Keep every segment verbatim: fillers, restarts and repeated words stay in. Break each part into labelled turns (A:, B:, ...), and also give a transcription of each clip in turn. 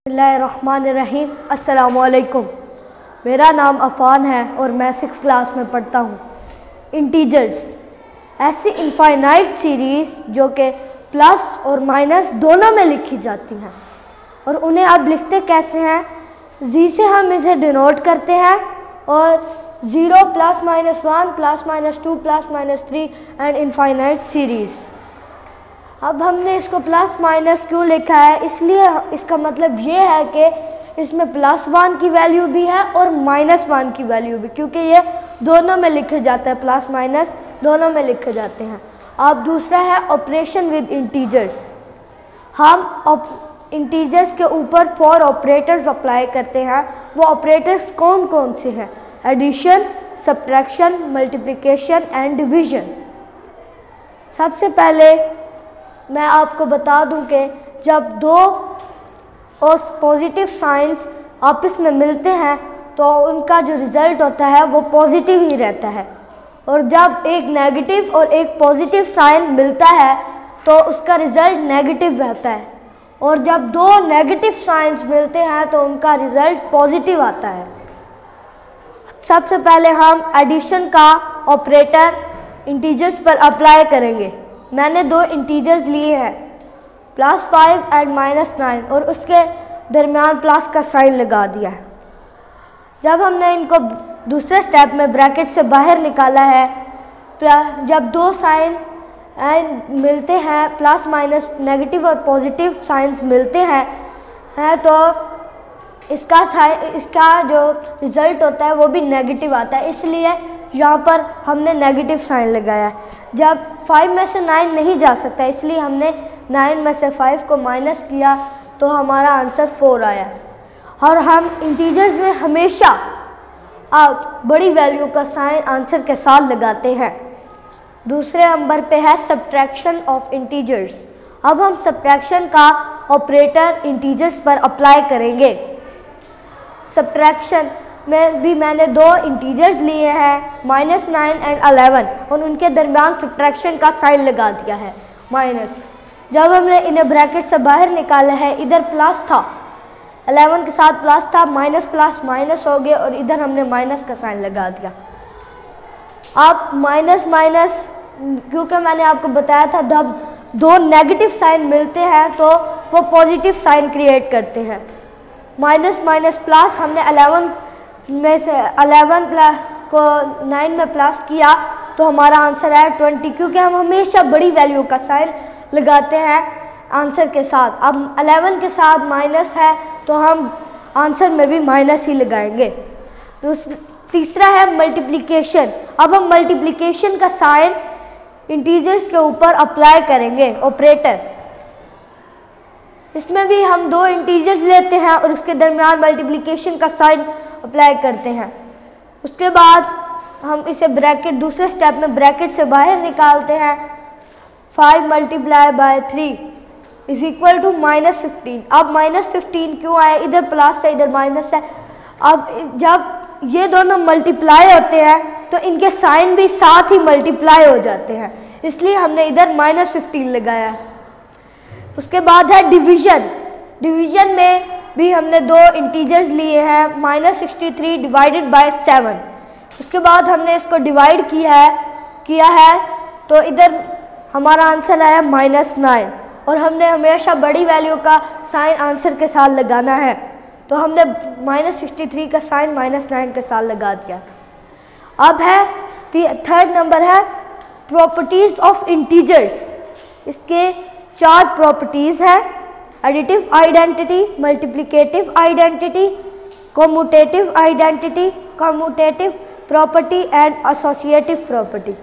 A: बिस्मिल्लाहिर्रहमानिर्रहीम। अस्सलामुअलैकुम। मेरा नाम अफ़ान है और मैं सिक्स क्लास में पढ़ता हूँ। इंटीजर्स ऐसी इनफाइनाइट सीरीज़ जो कि प्लस और माइनस दोनों में लिखी जाती हैं और उन्हें अब लिखते कैसे हैं, जी से हम इसे डिनोट करते हैं और zero plus minus one plus minus two plus minus three and infinite series. अब हमने इसको प्लस माइनस क्यों लिखा है, इसलिए इसका मतलब ये है कि इसमें प्लस वन की वैल्यू भी है और माइनस वन की वैल्यू भी, क्योंकि ये दोनों में लिखे जाता है, प्लस माइनस दोनों में लिखे जाते हैं। अब दूसरा है ऑपरेशन विद इंटीजर्स। हम इंटीजर्स के ऊपर फोर ऑपरेटर्स अप्लाई करते हैं। वो ऑपरेटर्स कौन कौन से हैं? Addition, subtraction, multiplication and division. सबसे पहले मैं आपको बता दूं कि जब दो पॉजिटिव साइंस आपस में मिलते हैं तो उनका जो रिज़ल्ट होता है वो पॉजिटिव ही रहता है, और जब एक नेगेटिव और एक पॉजिटिव साइन मिलता है तो उसका रिज़ल्ट नेगेटिव रहता है, और जब दो नेगेटिव साइंस मिलते हैं तो उनका रिज़ल्ट पॉजिटिव आता है। सबसे पहले हम एडिशन का ऑपरेटर इंटीजर्स पर अप्लाई करेंगे। मैंने दो इंटीजर्स लिए हैं, plus five and minus nine, और उसके दरमियान प्लस का साइन लगा दिया है। जब हमने इनको दूसरे स्टेप में ब्रैकेट से बाहर निकाला है, जब दो साइन मिलते हैं, प्लस माइनस नेगेटिव और पॉजिटिव साइंस मिलते हैं हैं तो इसका इसका जो रिज़ल्ट होता है वो भी नेगेटिव आता है, इसलिए यहाँ पर हमने नेगेटिव साइन लगाया है। जब फाइव में से नाइन नहीं जा सकता, इसलिए हमने नाइन में से फाइव को माइनस किया तो हमारा आंसर फोर आया। और हम इंटीजर्स में हमेशा आप बड़ी वैल्यू का साइन आंसर के साथ लगाते हैं। दूसरे नंबर पे है सब्ट्रैक्शन ऑफ इंटीजर्स। अब हम सब्ट्रैक्शन का ऑपरेटर इंटीजर्स पर अप्लाई करेंगे। सब्ट्रैक्शन में भी मैंने दो इंटीजर्स लिए हैं, माइनस नाइन एंड अलेवन, और उनके दरमियान सब्ट्रैक्शन का साइन लगा दिया है माइनस। जब हमने इन्हें ब्रैकेट से बाहर निकाला है, इधर प्लस था, अलेवन के साथ प्लस था, माइनस प्लस माइनस हो गए और इधर हमने माइनस का साइन लगा दिया। अब माइनस माइनस, क्योंकि मैंने आपको बताया था जब दो नेगेटिव साइन मिलते हैं तो वो पॉजिटिव साइन क्रिएट करते हैं। माइनस माइनस प्लस, हमने अलेवन में से अलेवन प्लस को नाइन में प्लस किया तो हमारा आंसर है ट्वेंटी, क्योंकि हम हमेशा बड़ी वैल्यू का साइन लगाते हैं आंसर के साथ। अब अलेवन के साथ माइनस है तो हम आंसर में भी माइनस ही लगाएंगे। तीसरा है मल्टीप्लिकेशन। अब हम मल्टीप्लिकेशन का साइन इंटीजर्स के ऊपर अप्लाई करेंगे ऑपरेटर। इसमें भी हम दो इंटीजर्स लेते हैं और उसके दरमियान मल्टीप्लिकेशन का साइन अप्लाई करते हैं। उसके बाद हम इसे ब्रैकेट दूसरे स्टेप में ब्रैकेट से बाहर निकालते हैं। Five multiply by three is equal to minus fifteen. अब माइनस फिफ्टीन क्यों आया? इधर प्लस है इधर माइनस है। अब जब ये दोनों मल्टीप्लाई होते हैं तो इनके साइन भी साथ ही मल्टीप्लाई हो जाते हैं, इसलिए हमने इधर माइनस फिफ्टीन लगाया है। उसके बाद है डिवीज़न। डिवीज़न में भी हमने दो इंटीजर्स लिए हैं, minus sixty three divided by seven. उसके बाद हमने इसको डिवाइड किया है किया है तो इधर हमारा आंसर आया माइनस नाइन, और हमने हमेशा बड़ी वैल्यू का साइन आंसर के साथ लगाना है, तो हमने माइनस सिक्सटी थ्री का साइन माइनस नाइन के साथ लगा दिया। अब है थर्ड नंबर है प्रॉपर्टीज़ ऑफ इंटीजर्स। इसके चार प्रॉपर्टीज़ हैं: additive identity, multiplicative identity, commutative identity, commutative property and associative property.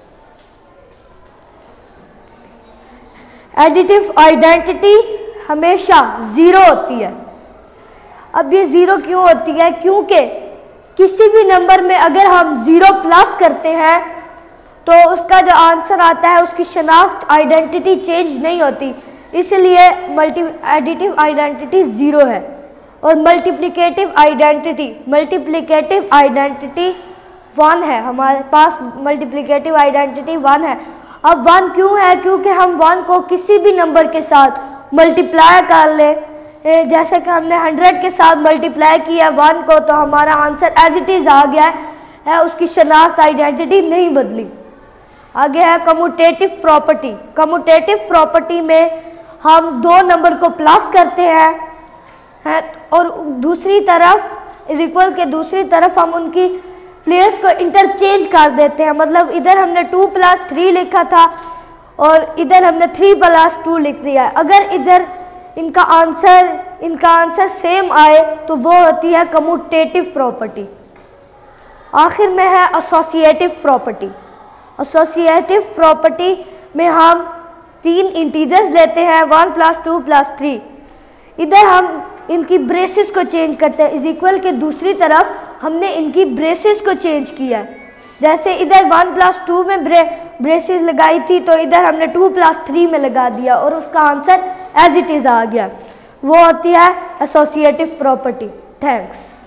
A: Additive identity हमेशा ज़ीरो होती है। अब ये ज़ीरो क्यों होती है? क्योंकि किसी भी नंबर में अगर हम ज़ीरो प्लस करते हैं तो उसका जो आंसर आता है उसकी शनाख्त आइडेंटिटी चेंज नहीं होती, इसलिए मल्टी एडिटिव आइडेंटिटी ज़ीरो है। और multiplicative identity multiplicative identity one है, हमारे पास मल्टीप्लिकेटिव आइडेंटिटी वन है। अब वन क्यों है? क्योंकि हम वन को किसी भी नंबर के साथ मल्टीप्लाई कर लें जैसे कि हमने हंड्रेड के साथ मल्टीप्लाई किया वन को, तो हमारा आंसर एज इट इज़ आ गया है, उसकी शनाख्त आइडेंटिटी नहीं बदली। आगे है कम्यूटेटिव प्रॉपर्टी। कम्यूटेटिव प्रॉपर्टी में हम दो नंबर को प्लस करते हैं है, और दूसरी तरफ इज इक्वल के दूसरी तरफ हम उनकी प्लेस को इंटरचेंज कर देते हैं। मतलब इधर हमने टू प्लस थ्री लिखा था और इधर हमने थ्री प्लस टू लिख दिया है। अगर इधर इनका आंसर इनका आंसर सेम आए तो वो होती है कम्यूटेटिव प्रॉपर्टी। आखिर में है एसोसिएटिव प्रॉपर्टी। एसोसिएटिव प्रॉपर्टी में हम तीन इंटीजर्स लेते हैं, one plus two plus three. इधर हम इनकी ब्रेसेस को चेंज करते हैं, इज इक्वल के दूसरी तरफ हमने इनकी ब्रेसेस को चेंज किया है। जैसे इधर वन प्लस टू में ब्रे ब्रेसेस लगाई थी, तो इधर हमने टू प्लस थ्री में लगा दिया और उसका आंसर एज इट इज़ आ गया। वो होती है एसोसिएटिव प्रॉपर्टी। थैंक्स।